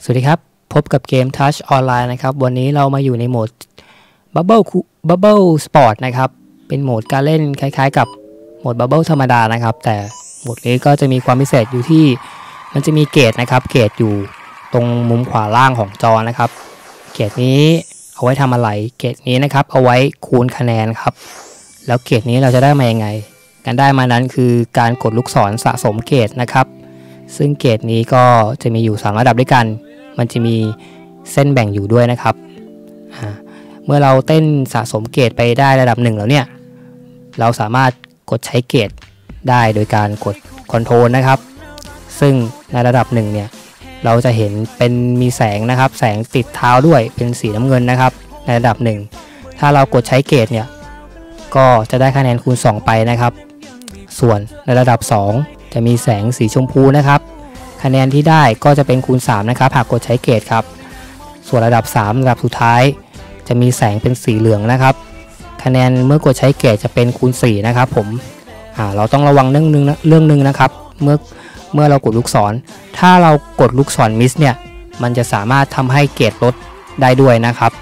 สวัสดีครับพบกับเกม Touch ออนไลน์นะครับวันนี้เรามาอยู่ในโหมด Bubble Sport นะครับเป็นโหมดการเล่นคล้ายๆกับโหมด Bubble ธรรมดานะครับแต่โหมดนี้ก็จะมีความพิเศษอยู่ที่มันจะมีเกจนะครับเกจอยู่ตรงมุมขวาล่างของจอนะครับเกจนี้เอาไว้ทำอะไรเกจนี้นะครับเอาไว้คูณคะแนนครับแล้วเกจนี้เราจะได้มายังไงการได้มานั้นคือการกดลูกศรสะสมเกจนะครับซึ่งเกจนี้ก็จะมีอยู่3ระดับด้วยกันมันจะมีเส้นแบ่งอยู่ด้วยนะครับเมื่อเราเต้นสะสมเกจไปได้ระดับ1แล้วเนี่ยเราสามารถกดใช้เกจได้โดยการกดคอนโทรลนะครับซึ่งในระดับ1เนี่ยเราจะเห็นเป็นมีแสงนะครับแสงติดเท้าด้วยเป็นสีน้ำเงินนะครับในระดับ1ถ้าเรากดใช้เกจเนี่ยก็จะได้คะแนนคูณ2ไปนะครับส่วนในระดับ2จะมีแสงสีชมพูนะครับคะแนนที่ได้ก็จะเป็นคูณ3นะครับหากกดใช้เกจครับส่วนระดับ3ระดับสุดท้ายจะมีแสงเป็นสีเหลืองนะครับคะแนนเมื่อกดใช้เกจจะเป็นคูณ4นะครับผมเราต้องระวังเรื่องนึงนะครับเมื่อเรากดลูกศรถ้าเรากดลูกศรมิสเนี่ยมันจะสามารถทำให้เกจลดได้ด้วยนะครับ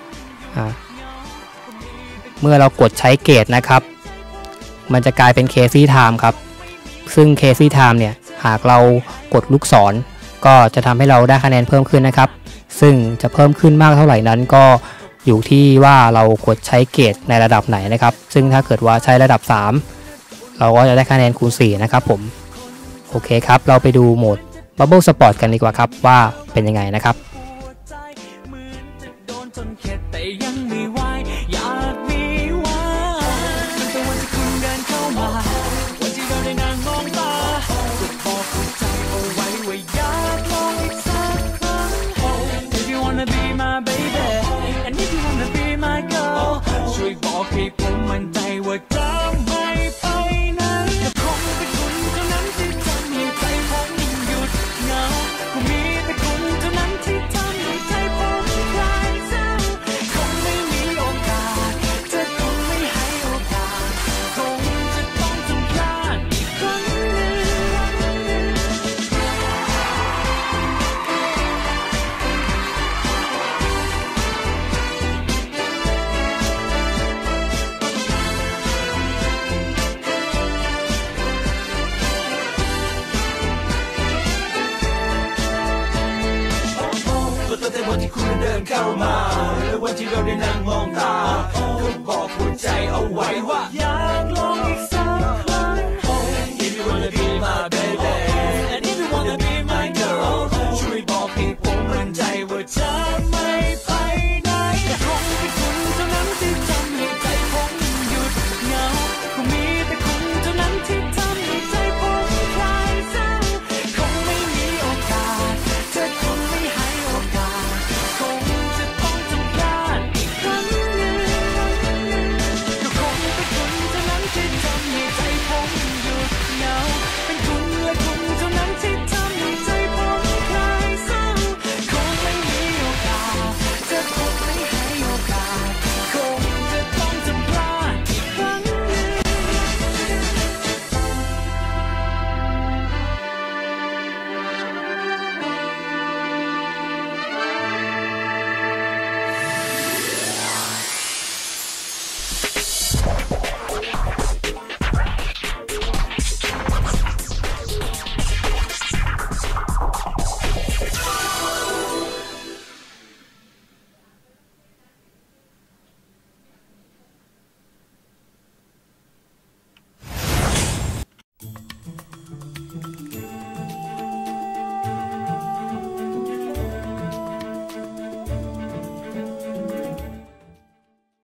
เมื่อเรากดใช้เกจนะครับมันจะกลายเป็นเคซี่ไทม์ครับซึ่งเคซี่ไทม์เนี่ยหากเรากดลูกศรก็จะทำให้เราได้คะแนนเพิ่มขึ้นนะครับซึ่งจะเพิ่มขึ้นมากเท่าไหร่นั้นก็อยู่ที่ว่าเรากดใช้เกจในระดับไหนนะครับซึ่งถ้าเกิดว่าใช้ระดับ3เราก็จะได้คะแนนคูณ4นะครับผมโอเคครับเราไปดูโหมด Bubble Sport กันดีกว่าครับว่าเป็นยังไงนะครับวันที่คุณเดินเข้ามาและวันที่เราได้นั่งมองตาก็บอกหัวใจเอาไว้ว่า